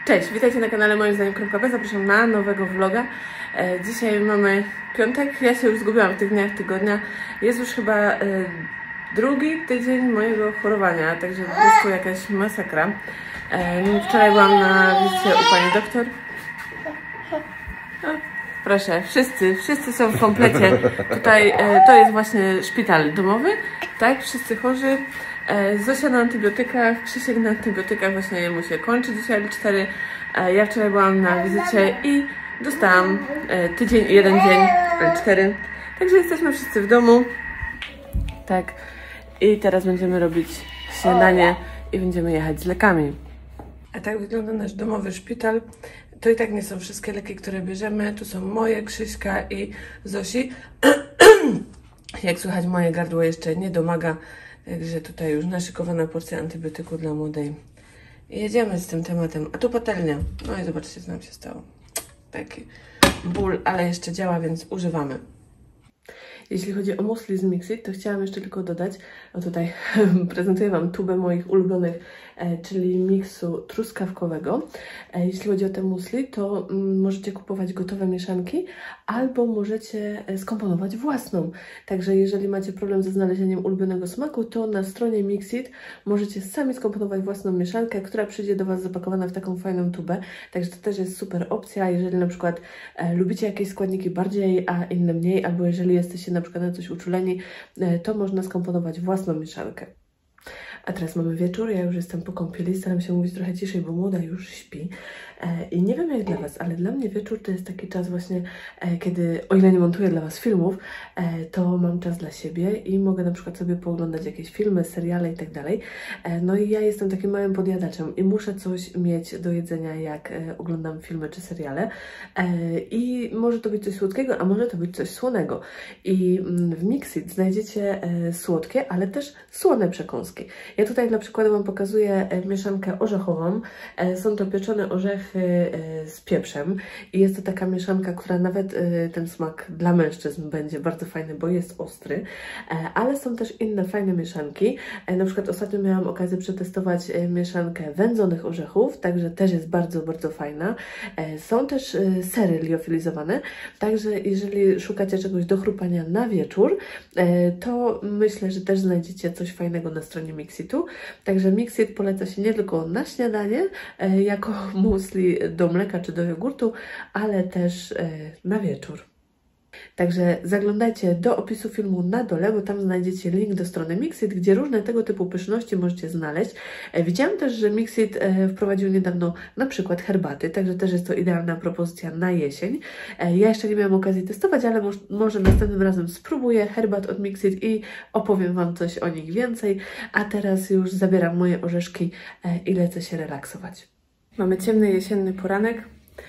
Cześć, witajcie na kanale moim zdaniem.pl. Zapraszam na nowego vloga. Dzisiaj mamy piątek, ja się już zgubiłam w tych dniach tygodnia. Jest już chyba drugi tydzień mojego chorowania, także po prostu jakaś masakra. Wczoraj byłam na wizycie u pani doktor. Proszę, wszyscy są w komplecie. Tutaj to jest właśnie szpital domowy, tak? Wszyscy chorzy. Zosia na antybiotykach, Krzysiek na antybiotykach, właśnie jemu się kończy dzisiaj L4. Ja wczoraj byłam na wizycie i dostałam jeden dzień L4. Także jesteśmy wszyscy w domu. Tak. I teraz będziemy robić śniadanie i będziemy jechać z lekami. A tak wygląda nasz domowy szpital. To i tak nie są wszystkie leki, które bierzemy. Tu są moje, Krzyśka i Zosi. Jak słychać, moje gardło jeszcze nie domaga. Także tutaj już naszykowana porcja antybiotyku dla młodej. I jedziemy z tym tematem. A tu patelnia. No i zobaczcie, co nam się stało. Taki ból, ale jeszcze działa, więc używamy. Jeśli chodzi o muesli z Mixit, to chciałam jeszcze tylko dodać, no tutaj prezentuję Wam tubę moich ulubionych, czyli miksu truskawkowego. Jeśli chodzi o te muesli, to możecie kupować gotowe mieszanki, albo możecie skomponować własną. Także jeżeli macie problem ze znalezieniem ulubionego smaku, to na stronie Mixit możecie sami skomponować własną mieszankę, która przyjdzie do Was zapakowana w taką fajną tubę. Także to też jest super opcja, jeżeli na przykład lubicie jakieś składniki bardziej, a inne mniej, albo jeżeli jesteście na przykład na coś uczuleni, to można skomponować własną mieszankę. A teraz mamy wieczór, ja już jestem po kąpieli, staram się mówić trochę ciszej, bo młoda już śpi. I nie wiem jak dla Was, ale dla mnie wieczór to jest taki czas właśnie, kiedy, o ile nie montuję dla Was filmów, to mam czas dla siebie i mogę na przykład sobie pooglądać jakieś filmy, seriale i tak dalej. No i ja jestem takim małym podjadaczem i muszę coś mieć do jedzenia, jak oglądam filmy czy seriale. I może to być coś słodkiego, a może to być coś słonego. I w Mixit znajdziecie słodkie, ale też słone przekąski. Ja tutaj na przykład Wam pokazuję mieszankę orzechową. Są to pieczone orzechy z pieprzem i jest to taka mieszanka, która nawet ten smak dla mężczyzn będzie bardzo fajny, bo jest ostry, ale są też inne fajne mieszanki. Na przykład ostatnio miałam okazję przetestować mieszankę wędzonych orzechów, także też jest bardzo, bardzo fajna. Są też sery liofilizowane, także jeżeli szukacie czegoś do chrupania na wieczór, to myślę, że też znajdziecie coś fajnego na stronie Mixitu. Także Mixit poleca się nie tylko na śniadanie, jako muesli do mleka czy do jogurtu, ale też na wieczór. Także zaglądajcie do opisu filmu na dole, bo tam znajdziecie link do strony Mixit, gdzie różne tego typu pyszności możecie znaleźć. Widziałam też, że Mixit wprowadził niedawno na przykład herbaty, także też jest to idealna propozycja na jesień. Ja jeszcze nie miałam okazji testować, ale może następnym razem spróbuję herbat od Mixit i opowiem Wam coś o nich więcej. A teraz już zabieram moje orzeszki i lecę się relaksować. Mamy ciemny jesienny poranek.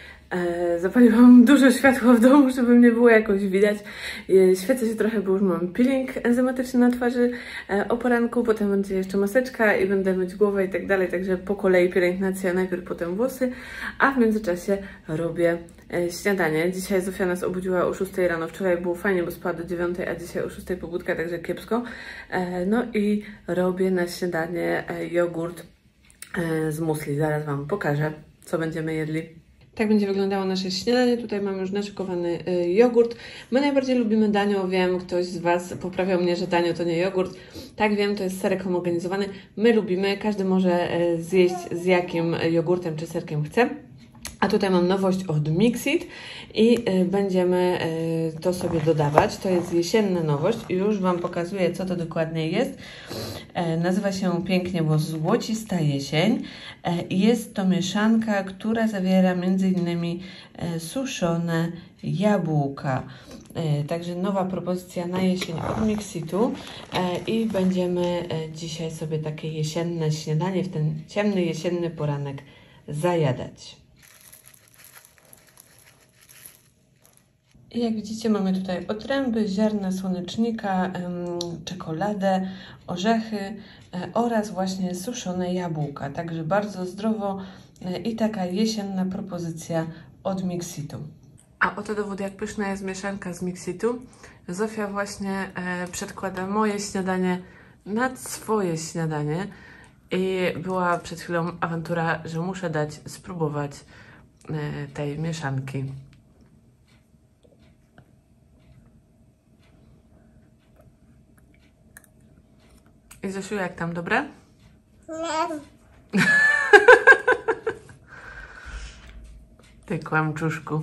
Zapaliłam dużo światła w domu, żeby mnie było jakoś widać. Świecę się trochę, bo już mam peeling enzymatyczny na twarzy o poranku, potem będzie jeszcze maseczka i będę myć głowę i tak dalej, także po kolei pielęgnacja, najpierw potem włosy, a w międzyczasie robię śniadanie. Dzisiaj Zofia nas obudziła o 6 rano, wczoraj było fajnie, bo spała do 9, a dzisiaj o 6 pobudka, także kiepsko. No i robię na śniadanie jogurt z muesli. Zaraz Wam pokażę, co będziemy jedli. Tak będzie wyglądało nasze śniadanie. Tutaj mamy już naszykowany jogurt. My najbardziej lubimy danio. Wiem, ktoś z Was poprawiał mnie, że danio to nie jogurt. Tak, wiem, to jest serek homogenizowany. My lubimy. Każdy może zjeść z jakim jogurtem czy serkiem chce. A tutaj mam nowość od Mixit i będziemy to sobie dodawać. To jest jesienna nowość i już Wam pokazuję, co to dokładnie jest. Nazywa się pięknie, bo złocista jesień. Jest to mieszanka, która zawiera m.in. suszone jabłka. Także nowa propozycja na jesień od Mixitu i będziemy dzisiaj sobie takie jesienne śniadanie w ten ciemny jesienny poranek zajadać. I jak widzicie, mamy tutaj otręby, ziarna słonecznika, czekoladę, orzechy oraz właśnie suszone jabłka. Także bardzo zdrowo i taka jesienna propozycja od Mixitu. A oto dowód, jak pyszna jest mieszanka z Mixitu. Zofia właśnie przedkłada moje śniadanie nad swoje śniadanie. I była przed chwilą awantura, że muszę dać spróbować tej mieszanki. I Zosiu, jak tam, dobre? Nie. Ty kłamczuszku.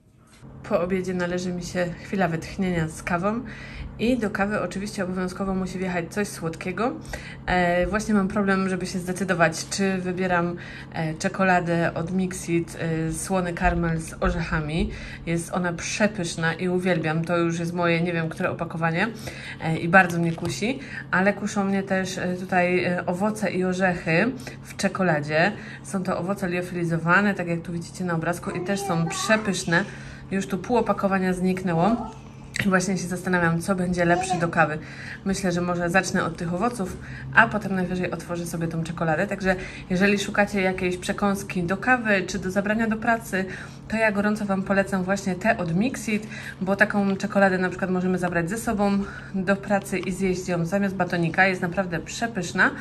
Po obiedzie należy mi się chwila wytchnienia z kawą i do kawy oczywiście obowiązkowo musi wjechać coś słodkiego. Właśnie mam problem, żeby się zdecydować, czy wybieram czekoladę od Mixit, słony karmel z orzechami. Jest ona przepyszna i uwielbiam. To już jest moje, nie wiem, które opakowanie i bardzo mnie kusi, ale kuszą mnie też tutaj owoce i orzechy w czekoladzie. Są to owoce liofilizowane, tak jak tu widzicie na obrazku, i też są przepyszne. Już tu pół opakowania zniknęło. I właśnie się zastanawiam, co będzie lepsze do kawy. Myślę, że może zacznę od tych owoców, a potem najwyżej otworzę sobie tą czekoladę. Także jeżeli szukacie jakiejś przekąski do kawy, czy do zabrania do pracy, to ja gorąco Wam polecam właśnie te od Mixit, bo taką czekoladę na przykład możemy zabrać ze sobą do pracy i zjeść ją zamiast batonika. Jest naprawdę przepyszna,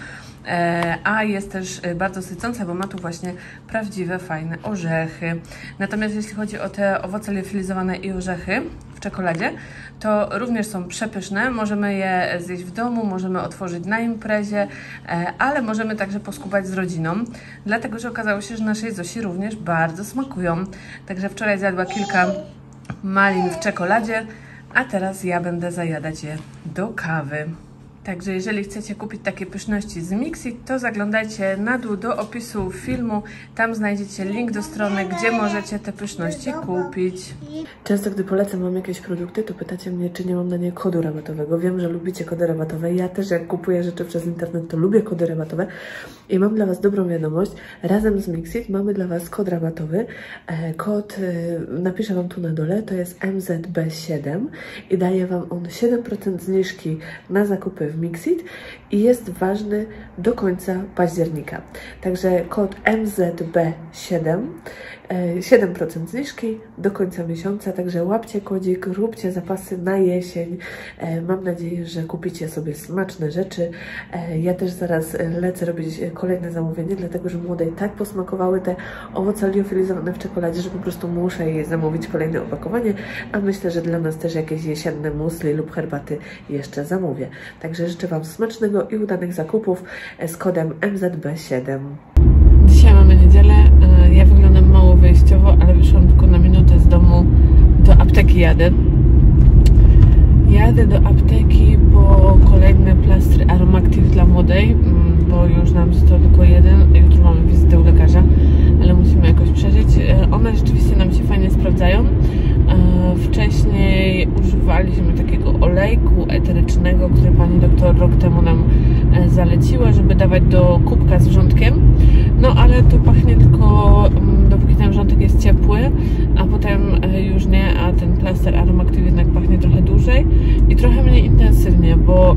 a jest też bardzo sycąca, bo ma tu właśnie prawdziwe, fajne orzechy. Natomiast jeśli chodzi o te owoce liofilizowane i orzechy w czekoladzie, to również są przepyszne. Możemy je zjeść w domu, możemy otworzyć na imprezie, ale możemy także poskubać z rodziną, dlatego że okazało się, że naszej Zosi również bardzo smakują. Także wczoraj zjadła kilka malin w czekoladzie, a teraz ja będę zajadać je do kawy. Także jeżeli chcecie kupić takie pyszności z Mixit, to zaglądajcie na dół do opisu filmu. Tam znajdziecie link do strony, gdzie możecie te pyszności kupić. Często, gdy polecam Wam jakieś produkty, to pytacie mnie, czy nie mam na nie kodu rabatowego. Wiem, że lubicie kody rabatowe. Ja też, jak kupuję rzeczy przez internet, to lubię kody rabatowe. I mam dla Was dobrą wiadomość. Razem z Mixit mamy dla Was kod rabatowy. Kod napiszę Wam tu na dole. To jest MZB7 i daje Wam on 7% zniżki na zakupy w Mixit i jest ważny do końca października. Także kod MZB7, 7% zniżki do końca miesiąca, także łapcie kodzik, róbcie zapasy na jesień. Mam nadzieję, że kupicie sobie smaczne rzeczy. Ja też zaraz lecę robić kolejne zamówienie, dlatego że młodej tak posmakowały te owoce liofilizowane w czekoladzie, że po prostu muszę jej zamówić kolejne opakowanie, a myślę, że dla nas też jakieś jesienne musli lub herbaty jeszcze zamówię. Także życzę Wam smacznego i udanych zakupów z kodem MZB7. Dzisiaj mamy niedzielę. Ja wyglądam mało wyjściowo, ale wyszłam tylko na minutę z domu. Do apteki jadę. Jadę do apteki po kolejne plastry Aromactive dla młodej, bo już nam został tylko jeden. Jutro mamy wizytę u lekarza, ale musimy jakoś przeżyć. One rzeczywiście nam się fajnie sprawdzają. Wcześniej używaliśmy takiego olejku eterycznego, który pani doktor rok temu nam zaleciła, żeby dawać do kubka z wrzątkiem. No ale to pachnie tylko dopóki ten wrzątek jest ciepły, a potem już nie, a ten plaster Aromactive jednak pachnie trochę dłużej i trochę mniej intensywnie, bo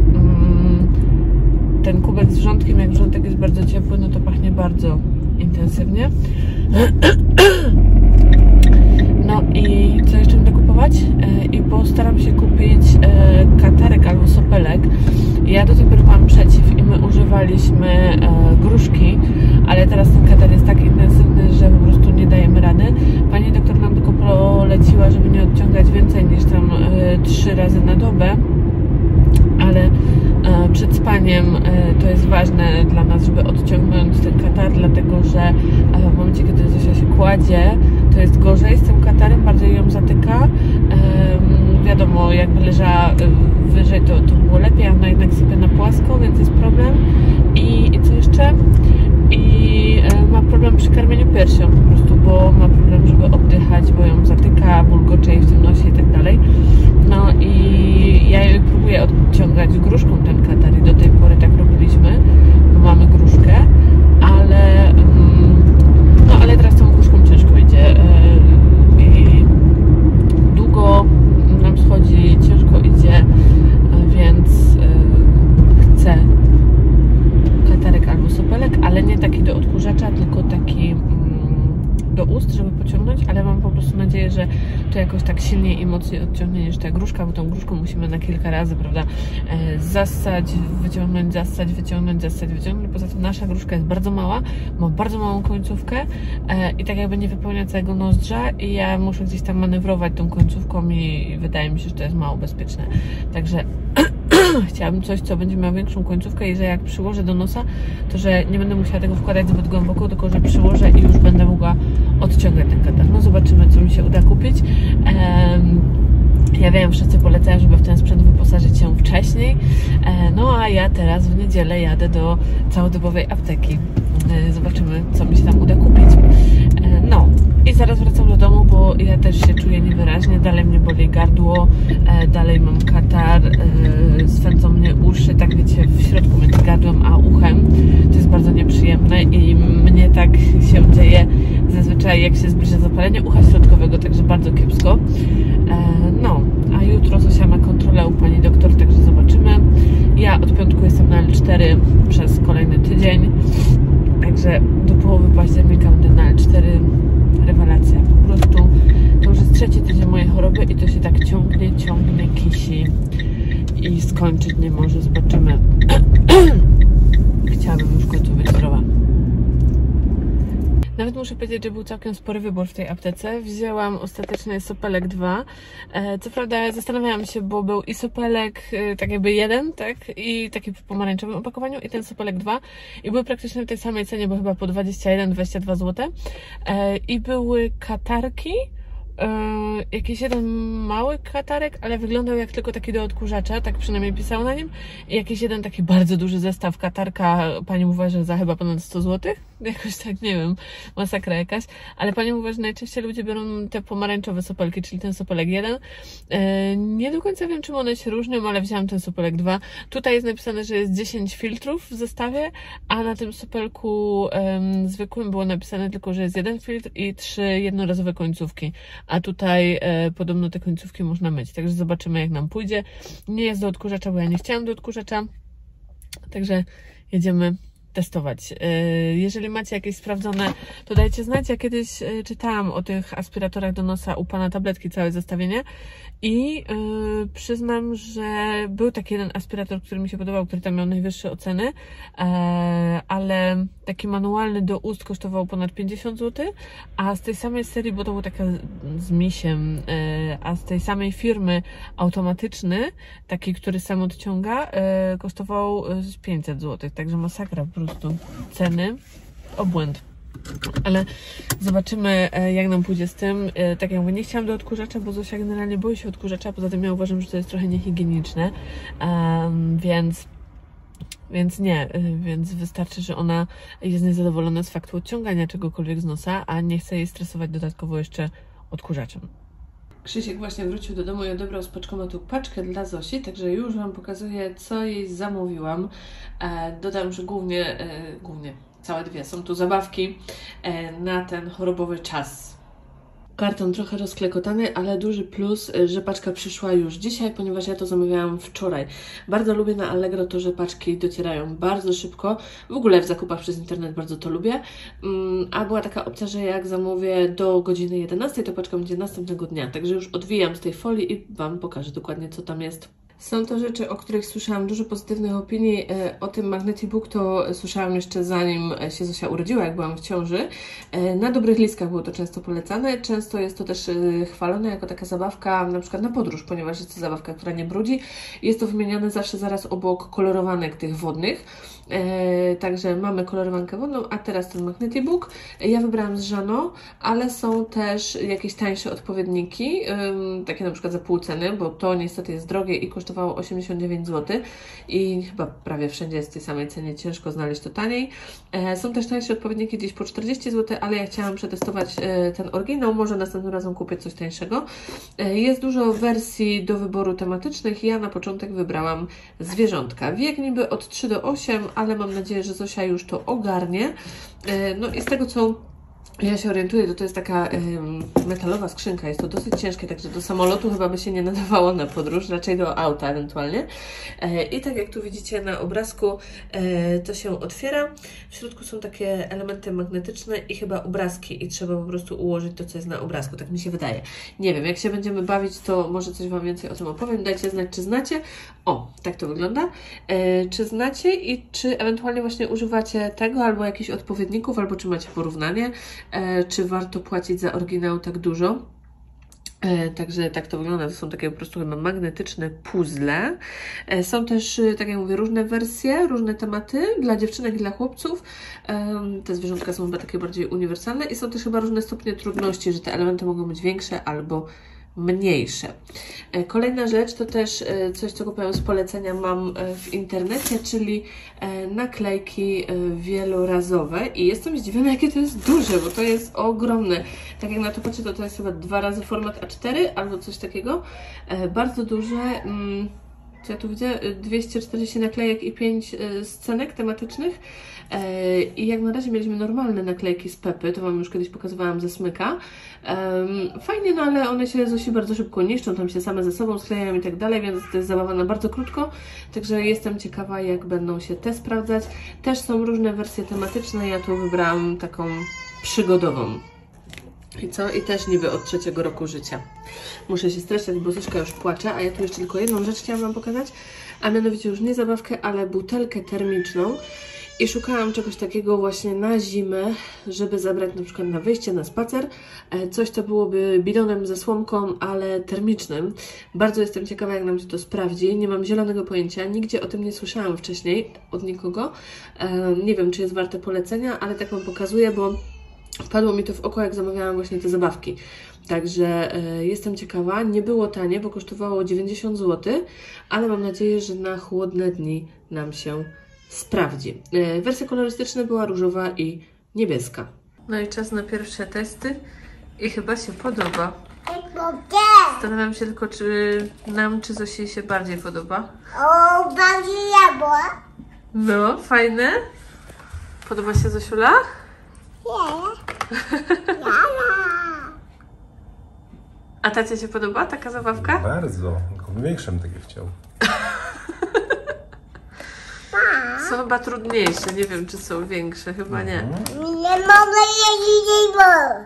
ten kubek z wrzątkiem, jak wrzątek jest bardzo ciepły, no to pachnie bardzo intensywnie. No i co jeszcze będę kupować? I postaram się kupić katarek albo sopelek. Ja do tej pory byłam przeciw i my używaliśmy gruszki, ale teraz ten katar jest tak intensywny, że po prostu nie dajemy rady. Pani doktor nam tylko poleciła, żeby nie odciągać więcej niż tam 3 razy na dobę, ale przed spaniem to jest ważne dla nas, żeby odciągnąć ten katar, dlatego że w momencie, kiedy Zosia się kładzie, to jest gorzej z tym katarem, bardziej ją zatyka. Wiadomo, jakby leżała wyżej, to było lepiej, a ona jednak sypie na płasko, więc jest problem. I co jeszcze? I ma problem przy karmieniu piersią po prostu, bo ma problem, żeby oddychać, bo ją zatyka, bulgocze jej w tym nosie i tak dalej. No i ja jej próbuję odciągać gruszką ten katar i do tej pory tak robiliśmy, bo mamy gruszkę, ale no ale teraz tą gruszką ciężko idzie i długo nam schodzi, ciężko idzie, więc chcę katarek albo sopelek, ale nie taki do odkurzacza, tylko taki do ust, żeby pociągnąć, ale mam po prostu nadzieję, że to jakoś tak silniej i mocniej odciągnie niż ta gruszka, bo tą gruszką musimy na kilka razy, prawda, zassać, wyciągnąć, zassać, wyciągnąć, zassać, wyciągnąć. Poza tym nasza gruszka jest bardzo mała, ma bardzo małą końcówkę i tak jakby nie wypełnia całego nozdrza i ja muszę gdzieś tam manewrować tą końcówką i wydaje mi się, że to jest mało bezpieczne. Także chciałabym coś, co będzie miało większą końcówkę i że jak przyłożę do nosa, to że nie będę musiała tego wkładać zbyt głęboko, tylko że przyłożę i już będę mogła odciągać ten katar. No zobaczymy, co mi się uda kupić. Ja wiem, wszyscy polecają, żeby w ten sprzęt wyposażyć się wcześniej. No a ja teraz w niedzielę jadę do całodobowej apteki. Zobaczymy, co mi się tam uda kupić. No i zaraz wracam do domu, bo ja też się czuję niewyraźnie. Dalej mnie boli gardło, dalej mam katar, swędzą mnie uszy, tak wiecie, w środku między gardłem a uchem. To jest bardzo nieprzyjemne i mnie tak się dzieje zazwyczaj, jak się zbliża zapalenie ucha środkowego, także bardzo kiepsko. No, a jutro Zosia ma kontrolę u pani doktor, także zobaczymy. Ja od piątku jestem na L4 przez kolejny tydzień, także do połowy października będę na L4. Rewelacja, po prostu to już jest 3. tydzień mojej choroby i to się tak ciągnie, kisi i skończyć nie może, zobaczymy. Chciałabym już w końcu być zdrowa. Nawet muszę powiedzieć, że był całkiem spory wybór w tej aptece. Wzięłam ostatecznie Sopelek 2. Co prawda zastanawiałam się, bo był i Sopelek tak jakby 1, tak? I taki w pomarańczowym opakowaniu i ten Sopelek 2. I były praktycznie w tej samej cenie, bo chyba po 21-22 zł. I były katarki. Jakiś jeden mały katarek, ale wyglądał jak tylko taki do odkurzacza, tak przynajmniej pisał na nim. I jakiś jeden taki bardzo duży zestaw katarka, pani uważa, za chyba ponad 100 zł. Jakoś tak, nie wiem, masakra jakaś. Ale pani uważa, że najczęściej ludzie biorą te pomarańczowe sopelki, czyli ten Sopelek 1. Nie do końca wiem, czym one się różnią, ale wzięłam ten Sopelek 2. Tutaj jest napisane, że jest 10 filtrów w zestawie, a na tym Sopelku zwykłym było napisane tylko, że jest 1 filtr i 3 jednorazowe końcówki. A tutaj podobno te końcówki można myć. Także zobaczymy, jak nam pójdzie. Nie jest do odkurzacza, bo ja nie chciałam do odkurzacza. Także jedziemy testować. Jeżeli macie jakieś sprawdzone, to dajcie znać. Ja kiedyś czytałam o tych aspiratorach do nosa u pana Tabletki, całe zestawienie i przyznam, że był taki jeden aspirator, który mi się podobał, który tam miał najwyższe oceny, ale taki manualny do ust kosztował ponad 50 zł, a z tej samej serii, bo to był taka z misiem, a z tej samej firmy automatyczny, taki, który sam odciąga, kosztował 500 zł, także masakra po prostu. Ceny, obłęd. Ale zobaczymy, jak nam pójdzie z tym. Tak jak mówię, nie chciałam do odkurzacza, bo Zosia generalnie boi się odkurzacza, poza tym ja uważam, że to jest trochę niehigieniczne, więc nie, więc wystarczy, że ona jest niezadowolona z faktu odciągania czegokolwiek z nosa, a nie chce jej stresować dodatkowo jeszcze odkurzaczem. Krzysiek właśnie wrócił do domu i odebrał z paczkomatu paczkę dla Zosi, także już Wam pokazuję, co jej zamówiłam. Dodam, że głównie całe dwie są tu zabawki na ten chorobowy czas. Karton trochę rozklekotany, ale duży plus, że paczka przyszła już dzisiaj, ponieważ ja to zamawiałam wczoraj. Bardzo lubię na Allegro to, że paczki docierają bardzo szybko. W ogóle w zakupach przez internet bardzo to lubię. A była taka opcja, że jak zamówię do godziny 11, to paczka będzie następnego dnia. Także już odwijam z tej folii i Wam pokażę dokładnie, co tam jest. Są to rzeczy, o których słyszałam dużo pozytywnych opinii. O tym Magnetibook to słyszałam jeszcze zanim się Zosia urodziła, jak byłam w ciąży. Na dobrych listkach było to często polecane. Często jest to też chwalone jako taka zabawka, na przykład na podróż, ponieważ jest to zabawka, która nie brudzi. Jest to wymieniane zawsze zaraz obok kolorowanek tych wodnych. Także mamy kolorowankę wodną, a teraz ten Magnetibook. Ja wybrałam z Żano, ale są też jakieś tańsze odpowiedniki, takie na przykład za pół ceny, bo to niestety jest drogie i kosztowało 89 zł i chyba prawie wszędzie jest w tej samej cenie, ciężko znaleźć to taniej. Są też tańsze odpowiedniki gdzieś po 40 zł, ale ja chciałam przetestować ten oryginał, może następnym razem kupię coś tańszego. Jest dużo wersji do wyboru tematycznych, ja na początek wybrałam zwierzątka. Wiek niby od 3 do 8, ale mam nadzieję, że Zosia już to ogarnie. No i z tego, co Ja się orientuję, to jest taka metalowa skrzynka, jest to dosyć ciężkie, także do samolotu chyba by się nie nadawało na podróż, raczej do auta ewentualnie. I tak jak tu widzicie na obrazku, to się otwiera. W środku są takie elementy magnetyczne i chyba obrazki i trzeba po prostu ułożyć to, co jest na obrazku, tak mi się wydaje. Nie wiem, jak się będziemy bawić, to może coś Wam więcej o tym opowiem. Dajcie znać, czy znacie. O, tak to wygląda. Czy znacie i czy ewentualnie właśnie używacie tego albo jakichś odpowiedników, albo czy macie porównanie. Czy warto płacić za oryginał tak dużo. Także tak to wygląda. To są takie po prostu chyba magnetyczne puzzle. Są też, tak jak mówię, różne wersje, różne tematy dla dziewczynek i dla chłopców. Te zwierzątka są chyba takie bardziej uniwersalne i są też chyba różne stopnie trudności, że te elementy mogą być większe albo mniejsze. Kolejna rzecz to też coś, co kupiłam z polecenia, mam w internecie, czyli naklejki wielorazowe i jestem zdziwiona, jakie to jest duże, bo to jest ogromne. Tak jak na to patrzę, to jest chyba 2 razy format A4 albo coś takiego. Bardzo duże. Co ja tu widzę? 240 naklejek i 5 scenek tematycznych. I jak na razie mieliśmy normalne naklejki z Pepy, to Wam już kiedyś pokazywałam ze Smyka. Fajnie, no ale one się Zosi bardzo szybko niszczą, tam się same ze sobą sklejają i tak dalej, więc to jest zabawa na bardzo krótko. Także jestem ciekawa, jak będą się te sprawdzać. Też są różne wersje tematyczne, ja tu wybrałam taką przygodową. I co? I też niby od 3. roku życia. Muszę się streszczać, bo Zośka już płacze, a ja tu jeszcze tylko jedną rzecz chciałam Wam pokazać, a mianowicie już nie zabawkę, ale butelkę termiczną. I szukałam czegoś takiego właśnie na zimę, żeby zabrać na przykład na wyjście, na spacer. Coś, co byłoby bidonem ze słomką, ale termicznym. Bardzo jestem ciekawa, jak nam się to sprawdzi. Nie mam zielonego pojęcia, nigdzie o tym nie słyszałam wcześniej od nikogo. Nie wiem, czy jest warte polecenia, ale tak Wam pokazuję, bo wpadło mi to w oko, jak zamawiałam właśnie te zabawki. Także jestem ciekawa. Nie było tanie, bo kosztowało 90 zł, ale mam nadzieję, że na chłodne dni nam się sprawdzi. Wersja kolorystyczna była różowa i niebieska. No i czas na pierwsze testy i chyba się podoba. Zastanawiam się tylko, czy nam, czy Zosi się bardziej podoba. O, bardziej jabło. No, fajne. Podoba się Zosiula? Nie. A tacie się podoba taka zabawka? Bardzo, tylko większym takie chciał. Są chyba trudniejsze, nie wiem, czy są większe, chyba nie. Nie mogę jeździć, bo...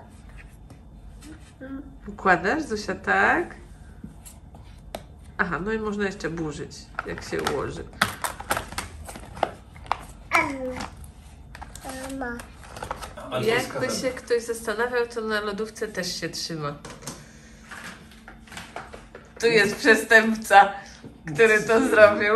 Układasz, Zosia, tak? Aha, no i można jeszcze burzyć, jak się ułoży. Jakby się ktoś zastanawiał, to na lodówce też się trzyma. Tu jest przestępca, który to zrobił.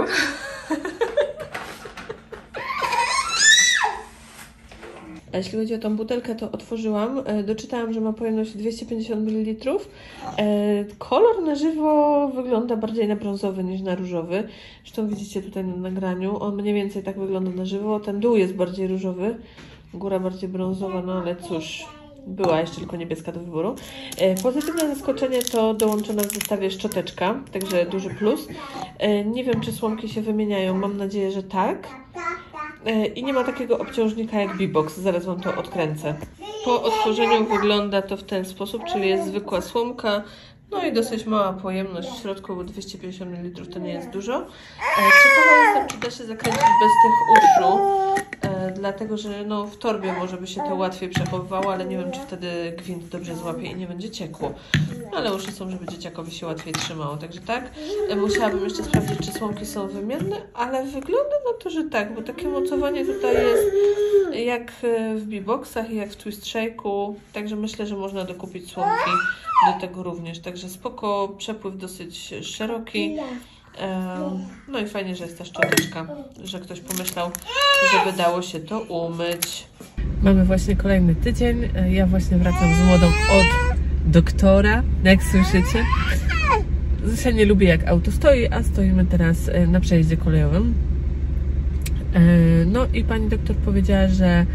A jeśli chodzi o tą butelkę, to otworzyłam. Doczytałam, że ma pojemność 250 ml. Kolor na żywo wygląda bardziej na brązowy niż na różowy. Zresztą widzicie tutaj na nagraniu. On mniej więcej tak wygląda na żywo. Ten dół jest bardziej różowy, góra bardziej brązowa, no ale cóż. Była jeszcze tylko niebieska do wyboru. Pozytywne zaskoczenie to dołączona w zestawie szczoteczka, także duży plus. Nie wiem, czy słomki się wymieniają, mam nadzieję, że tak. I nie ma takiego obciążnika jak B-Box, zaraz Wam to odkręcę. Po otworzeniu wygląda to w ten sposób, czyli jest zwykła słomka, no i dosyć mała pojemność w środku, bo 250 ml to nie jest dużo. Ciekawa jestem, czy da się zakręcić bez tych uszu, dlatego że no, w torbie może by się to łatwiej przechowywało, ale nie wiem, czy wtedy gwint dobrze złapie i nie będzie ciekło. Ale uszy są, żeby dzieciakowi się łatwiej trzymało, także tak. Musiałabym jeszcze sprawdzić, czy słomki są wymienne, ale wygląda na to, że tak, bo takie mocowanie tutaj jest jak w B-Boxach i jak w Twist Shake'u, także myślę, że można dokupić słomki do tego również, także spoko, przepływ dosyć szeroki. No i fajnie, że jest ta szczoteczka, że ktoś pomyślał, żeby dało się to umyć. Mamy właśnie kolejny tydzień. Ja właśnie wracam z młodą od doktora, jak słyszycie. Zosia nie lubi, jak auto stoi, a stoimy teraz na przejeździe kolejowym. No i pani doktor powiedziała, że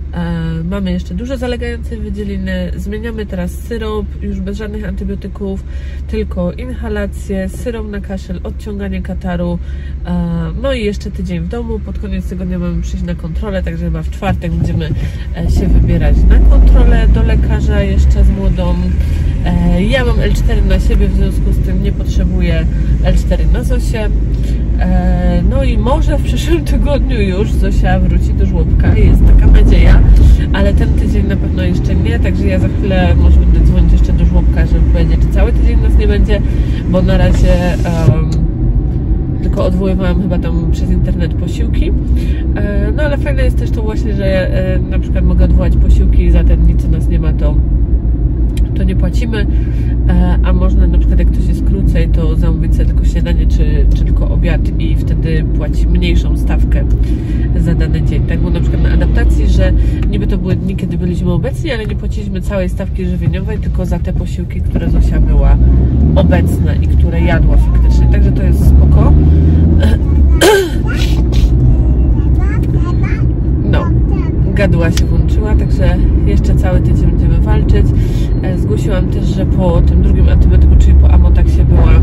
Mamy jeszcze dużo zalegającej wydzieliny. Zmieniamy teraz syrop, już bez żadnych antybiotyków, tylko inhalacje, syrop na kaszel, odciąganie kataru. No i jeszcze tydzień w domu. Pod koniec tygodnia mamy przyjść na kontrolę, także chyba w czwartek będziemy się wybierać na kontrolę do lekarza jeszcze z młodą. Ja mam L4 na siebie, w związku z tym nie potrzebuję L4 na Zosię. No i może w przyszłym tygodniu już Zosia wróci do żłobka, jest taka nadzieja, ale ten tydzień na pewno jeszcze nie, także ja za chwilę może będę dzwonić jeszcze do żłobka, żeby powiedzieć, czy cały tydzień nas nie będzie, bo na razie tylko odwoływałam chyba tam przez internet posiłki. No ale fajne jest też to właśnie, że na przykład mogę odwołać posiłki za te dni, co nas nie ma, to nie płacimy, a można na przykład jak ktoś jest krócej, to zamówić sobie tylko śniadanie czy tylko obiad i wtedy płaci mniejszą stawkę za dany dzień. Tak było na przykład na adaptacji, że niby to były dni, kiedy byliśmy obecni, ale nie płaciliśmy całej stawki żywieniowej, tylko za te posiłki, które Zosia była obecna i które jadła faktycznie. Także to jest spoko. No, gaduła się włączyła, także jeszcze cały tydzień będziemy walczyć. Zgłosiłam też, że po tym drugim antybiotyku, czyli po Amotaksie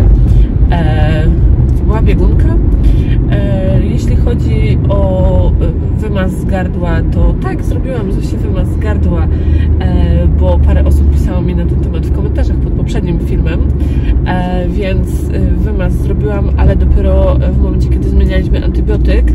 była biegunka. Jeśli chodzi o wymaz z gardła, to tak, zrobiłam Zosi wymaz z gardła, bo parę osób pisało mi na ten temat w komentarzach pod poprzednim filmem, więc wymaz zrobiłam, ale dopiero w momencie, kiedy zmienialiśmy antybiotyk.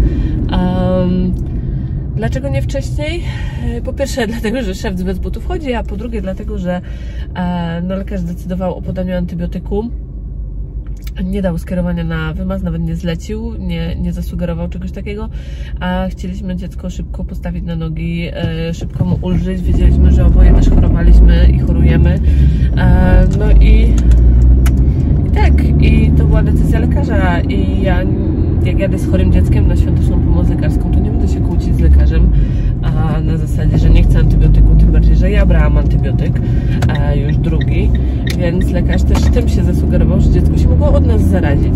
Dlaczego nie wcześniej? Po pierwsze dlatego, że szewc bez butów chodzi, a po drugie dlatego, że no, lekarz zdecydował o podaniu antybiotyku. Nie dał skierowania na wymaz, nawet nie zlecił, nie zasugerował czegoś takiego, a chcieliśmy dziecko szybko postawić na nogi, szybko mu ulżyć. Wiedzieliśmy, że oboje też chorowaliśmy i chorujemy. No i tak, i to była decyzja lekarza i ja, jak jadę z chorym dzieckiem na świąteczną pomoc lekarską, to nie będę się kłócić z lekarzem, a na zasadzie, że nie chcę antybiotyku, tym bardziej, że ja brałam antybiotyk, już drugi, więc lekarz też tym się zasugerował, że dziecko się mogło od nas zarazić.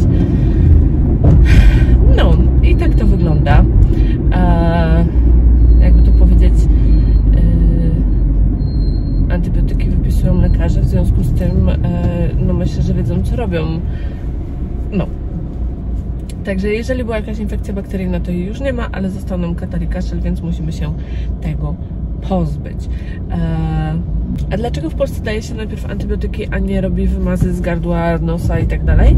No i tak to wygląda. Jakby to powiedzieć, antybiotyki wypisują lekarze, w związku z tym no myślę, że wiedzą, co robią. No. Także jeżeli była jakaś infekcja bakteryjna, to jej już nie ma, ale został nam katar i kaszel, więc musimy się tego pozbyć. A dlaczego w Polsce daje się najpierw antybiotyki, a nie robi wymazy z gardła, nosa i tak dalej?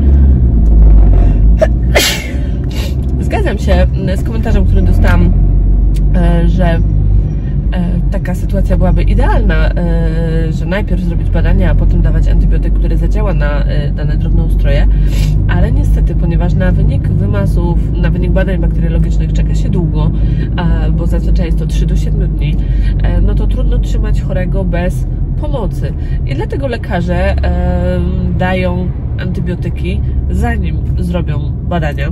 Zgadzam się z komentarzem, który dostałam, że taka sytuacja byłaby idealna, że najpierw zrobić badania, a potem dawać antybiotyk, który zadziała na dane drobnoustroje, ale niestety, ponieważ na wynik wymazów, na wynik badań bakteriologicznych czeka się długo, bo zazwyczaj jest to 3 do 7 dni, no to trudno trzymać chorego bez pomocy. I dlatego lekarze dają antybiotyki, zanim zrobią badania.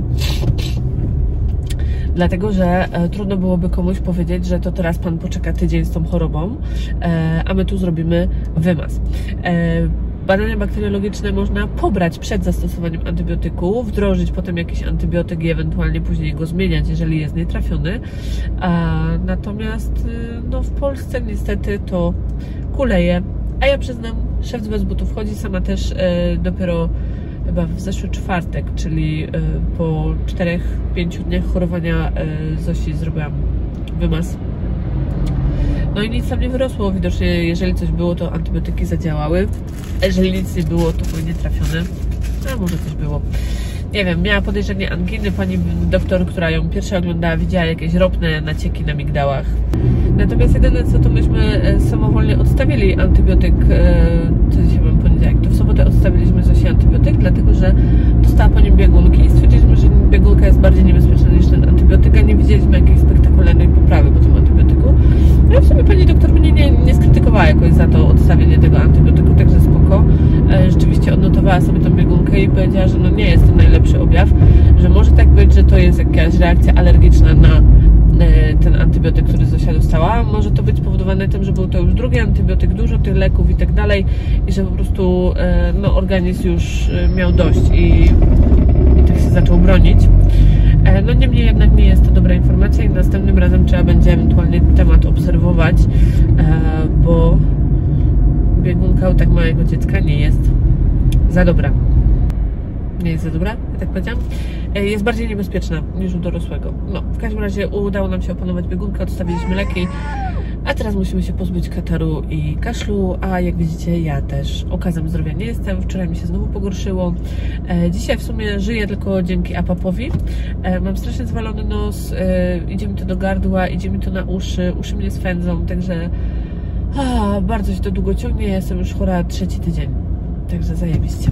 Dlatego, że trudno byłoby komuś powiedzieć, że to teraz pan poczeka tydzień z tą chorobą, a my tu zrobimy wymaz. Badania bakteriologiczne można pobrać przed zastosowaniem antybiotyku, wdrożyć potem jakiś antybiotyk i ewentualnie później go zmieniać, jeżeli jest nietrafiony. Natomiast no, w Polsce niestety to kuleje. A ja przyznam, szewc bez butów chodzi, sama też dopiero chyba w zeszły czwartek, czyli po 4-5 dniach chorowania Zosi zrobiłam wymaz. No i nic tam nie wyrosło, widocznie jeżeli coś było, to antybiotyki zadziałały. Jeżeli nic nie było, to były nietrafione. A może coś było. Nie wiem, miała podejrzenie anginy. Pani doktor, która ją pierwsza oglądała, widziała jakieś ropne nacieki na migdałach. Natomiast jedyne co, to myśmy samowolnie odstawili antybiotyk, co dzisiaj mam poniedziałek, to w sobotę odstawiliśmy Zosi antybiotyk, dlatego że dostała po nim biegunki i stwierdziliśmy, że biegunka jest bardziej niebezpieczna niż ten antybiotyk, a nie widzieliśmy jakiejś spektakularnej poprawy po tym antybiotyku. No i w sumie pani doktor mnie nie skrytykowała jakoś za to odstawienie tego antybiotyku, także spoko. Rzeczywiście odnotowała sobie tą biegunkę i powiedziała, że no nie jest to najlepszy objaw, że może tak być, że to jest jakaś reakcja alergiczna na ten antybiotyk, który Zosia dostała. Może to być spowodowane tym, że był to już drugi antybiotyk, dużo tych leków i tak dalej i że po prostu no, organizm już miał dość i tak się zaczął bronić. No niemniej jednak nie jest to dobra informacja i następnym razem trzeba będzie ewentualnie temat obserwować spać, bo biegunka u tak małego dziecka nie jest za dobra. Nie jest za dobra, ja tak powiedziałam. Jest bardziej niebezpieczna niż u dorosłego. No, w każdym razie udało nam się opanować biegunkę, odstawiliśmy leki, a teraz musimy się pozbyć kataru i kaszlu, a jak widzicie, ja też okazem zdrowia nie jestem. Wczoraj mi się znowu pogorszyło. Dzisiaj w sumie żyję tylko dzięki APAP-owi. Mam strasznie zwalony nos, idzie mi to do gardła, idzie mi to na uszy mnie swędzą, także bardzo się to długo ciągnie. Ja jestem już chora 3. tydzień, także zajebiście.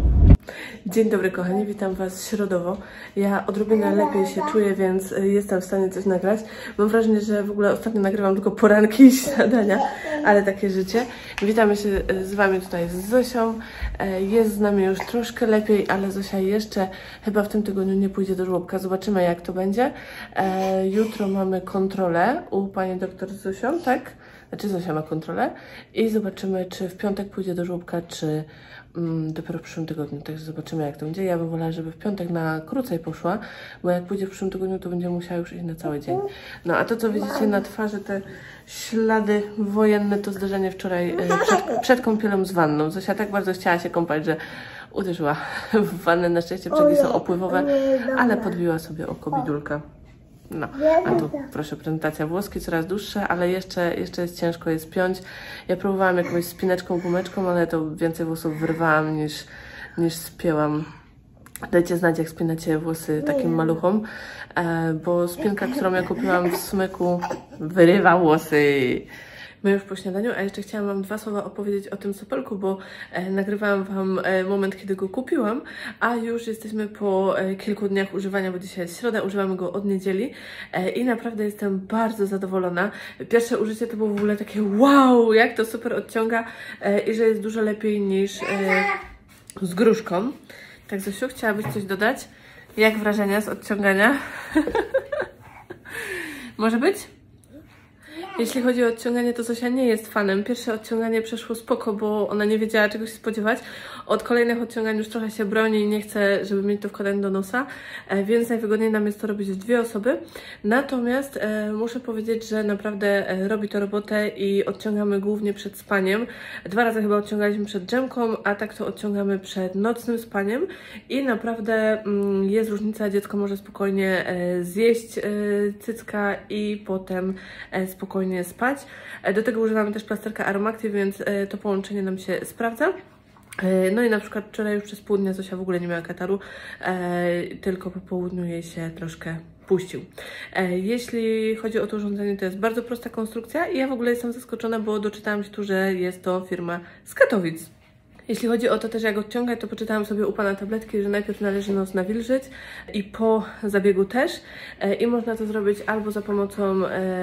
Dzień dobry kochani, witam Was środowo. Ja odrobinę lepiej się czuję, więc jestem w stanie coś nagrać. Mam wrażenie, że w ogóle ostatnio nagrywam tylko poranki i śniadania, ale takie życie. Witamy się z Wami tutaj z Zosią. Jest z nami już troszkę lepiej, ale Zosia jeszcze chyba w tym tygodniu nie pójdzie do żłobka. Zobaczymy, jak to będzie. Jutro mamy kontrolę u pani doktor z Zosią, tak? Znaczy Zosia ma kontrolę i zobaczymy, czy w piątek pójdzie do żłobka, czy dopiero w przyszłym tygodniu. Także zobaczymy, jak to będzie. Ja bym wolała, żeby w piątek na krócej poszła, bo jak pójdzie w przyszłym tygodniu, to będzie musiała już iść na cały dzień. No a to, co widzicie na twarzy, te ślady wojenne, to zdarzenie wczoraj przed kąpielą z wanną. Zosia tak bardzo chciała się kąpać, że uderzyła w wannę. Na szczęście brzegi są opływowe, ale podbiła sobie oko bidulka. No, a tu proszę, prezentacja, włoski coraz dłuższe, ale jeszcze jest ciężko je spiąć. Ja próbowałam jakąś spineczką, gumeczką, ale to więcej włosów wyrwałam niż spięłam. Dajcie znać, jak spinacie włosy takim maluchom, bo spinka, którą ja kupiłam w smyku, wyrywa włosy. My już po śniadaniu, a jeszcze chciałam Wam 2 słowa opowiedzieć o tym sopelku, bo nagrywałam Wam moment, kiedy go kupiłam, a już jesteśmy po kilku dniach używania, bo dzisiaj jest środa, używamy go od niedzieli i naprawdę jestem bardzo zadowolona. Pierwsze użycie to było w ogóle takie wow, jak to super odciąga i że jest dużo lepiej niż z gruszką. Tak, Zosiu, chciałabyś coś dodać? Jak wrażenia z odciągania? Może być? Jeśli chodzi o odciąganie, to Zosia nie jest fanem. Pierwsze odciąganie przeszło spoko, bo ona nie wiedziała, czego się spodziewać. Od kolejnych odciągań już trochę się broni i nie chce, żeby mieć to wkładane do nosa, więc najwygodniej nam jest to robić w 2 osoby. Natomiast muszę powiedzieć, że naprawdę robi to robotę i odciągamy głównie przed spaniem. 2 razy chyba odciągaliśmy przed drzemką, a tak to odciągamy przed nocnym spaniem i naprawdę jest różnica. Dziecko może spokojnie zjeść cycka i potem spokojnie spać. Do tego używamy też plasterka Aromactive, więc to połączenie nam się sprawdza. No i na przykład wczoraj już przez pół dnia Zosia w ogóle nie miała kataru, tylko po południu jej się troszkę puścił. Jeśli chodzi o to urządzenie, to jest bardzo prosta konstrukcja i ja w ogóle jestem zaskoczona, bo doczytałam się tu, że jest to firma z Katowic. Jeśli chodzi o to też, jak odciągać, to poczytałam sobie u pana tabletki, że najpierw należy nos nawilżyć i po zabiegu też. I można to zrobić albo za pomocą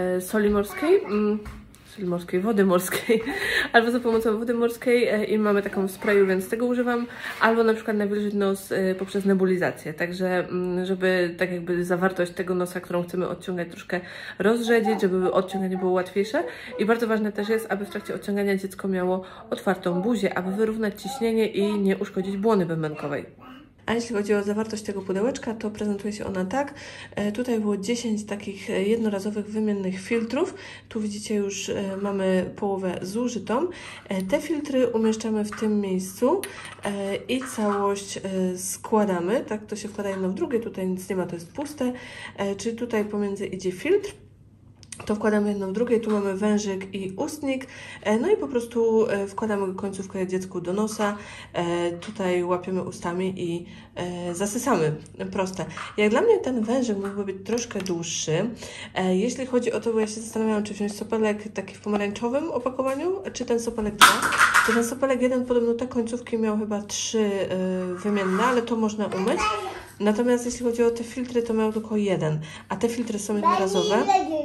wody morskiej, albo za pomocą wody morskiej i mamy taką w sprayu, więc tego używam, albo na przykład nawilżyć nos poprzez nebulizację, także żeby tak jakby zawartość tego nosa, którą chcemy odciągać, troszkę rozrzedzić, żeby odciąganie było łatwiejsze i bardzo ważne też jest, aby w trakcie odciągania dziecko miało otwartą buzię, aby wyrównać ciśnienie i nie uszkodzić błony bębenkowej. A jeśli chodzi o zawartość tego pudełeczka, to prezentuje się ona tak. Tutaj było 10 takich jednorazowych, wymiennych filtrów. Tu widzicie, już mamy połowę zużytą. Te filtry umieszczamy w tym miejscu i całość składamy. Tak to się wkłada jedno w drugie. Tutaj nic nie ma, to jest puste. Czyli tutaj pomiędzy idzie filtr. To wkładamy jedno w drugie, tu mamy wężyk i ustnik, no i po prostu wkładamy końcówkę dziecku do nosa, tutaj łapiemy ustami i zasysamy, proste. Jak dla mnie ten wężyk mógłby być troszkę dłuższy. Jeśli chodzi o to, bo ja się zastanawiałam, czy wziąć sopelek taki w pomarańczowym opakowaniu, czy ten sopelek 2. To ten sopelek 1 podobno te końcówki miał chyba 3 wymienne, ale to można umyć. Natomiast jeśli chodzi o te filtry, to miał tylko 1, a te filtry są jednorazowe.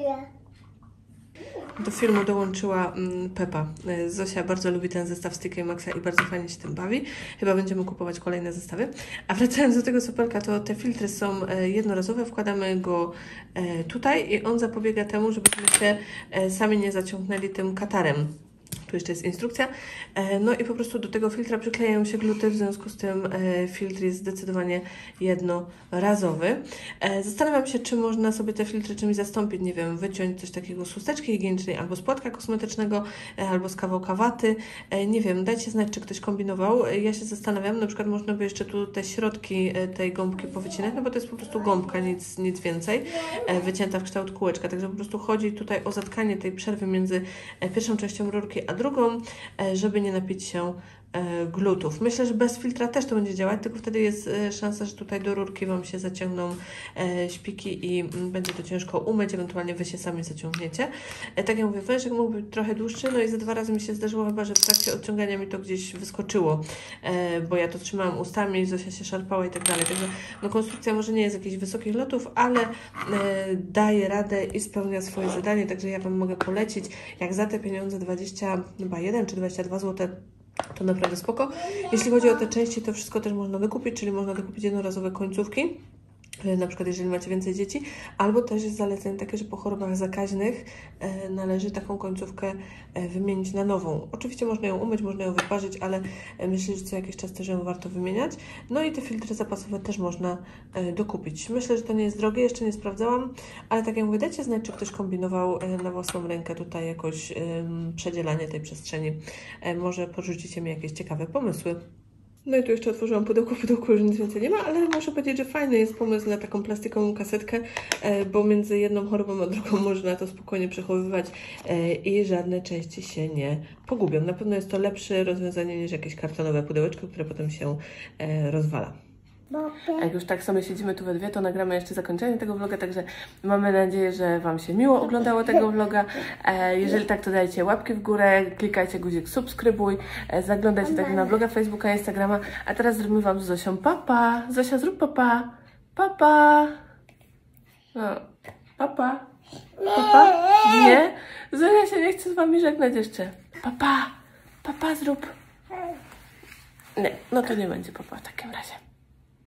Do filmu dołączyła Pepa. Zosia bardzo lubi ten zestaw z TK Maxa i bardzo fajnie się tym bawi. Chyba będziemy kupować kolejne zestawy. A wracając do tego sopelka, to te filtry są jednorazowe. Wkładamy go tutaj i on zapobiega temu, żebyśmy się sami nie zaciągnęli tym katarem. Tu jeszcze jest instrukcja. No i po prostu do tego filtra przyklejają się gluty, w związku z tym filtr jest zdecydowanie jednorazowy. Zastanawiam się, czy można sobie te filtry czymś zastąpić, nie wiem, wyciąć coś takiego z chusteczki higienicznej, albo z płatka kosmetycznego, albo z kawałka waty. Nie wiem, dajcie znać, czy ktoś kombinował. Ja się zastanawiam, na przykład można by jeszcze tu te środki tej gąbki powycinać, no bo to jest po prostu gąbka, nic więcej, wycięta w kształt kółeczka, także po prostu chodzi tutaj o zatkanie tej przerwy między pierwszą częścią rurki a drugą, żeby nie napić się glutów. Myślę, że bez filtra też to będzie działać, tylko wtedy jest szansa, że tutaj do rurki Wam się zaciągną szpiki i będzie to ciężko umyć, ewentualnie Wy się sami zaciągniecie. Tak jak mówię, wężyk mógł być trochę dłuższy, no i ze 2 razy mi się zdarzyło chyba, że w trakcie odciągania mi to gdzieś wyskoczyło, bo ja to trzymałam ustami, Zosia się szarpała i tak dalej. Także no, konstrukcja może nie jest jakichś wysokich lotów, ale daje radę i spełnia swoje zadanie, także ja Wam mogę polecić, jak za te pieniądze 21 czy 22 zł, to naprawdę spoko. Jeśli chodzi o te części, to wszystko też można dokupić, czyli można dokupić jednorazowe końcówki, na przykład jeżeli macie więcej dzieci, albo też jest zalecenie takie, że po chorobach zakaźnych należy taką końcówkę wymienić na nową. Oczywiście można ją umyć, można ją wyparzyć, ale myślę, że co jakiś czas też ją warto wymieniać. No i te filtry zapasowe też można dokupić. Myślę, że to nie jest drogie, jeszcze nie sprawdzałam, ale tak jak mówię, dajcie znać, czy ktoś kombinował na własną rękę tutaj jakoś przedzielanie tej przestrzeni. Może podrzucicie mi jakieś ciekawe pomysły. No i tu jeszcze otworzyłam pudełko już nic więcej nie ma, ale muszę powiedzieć, że fajny jest pomysł na taką plastikową kasetkę, bo między jedną chorobą a drugą można to spokojnie przechowywać i żadne części się nie pogubią. Na pewno jest to lepsze rozwiązanie niż jakieś kartonowe pudełeczko, które potem się rozwala. Jak już tak sobie siedzimy tu we dwie, to nagramy jeszcze zakończenie tego vloga, także mamy nadzieję, że Wam się miło oglądało tego vloga. Jeżeli tak, to dajcie łapki w górę, klikajcie guzik subskrybuj, zaglądajcie także na vloga Facebooka, Instagrama, a teraz zrobimy Wam z Zosią papa. Zosia, zrób papa. Papa. No, papa. Papa? Nie? Zosia się nie chce z Wami żegnać jeszcze. Papa. Papa zrób. Nie, no to nie będzie papa w takim razie.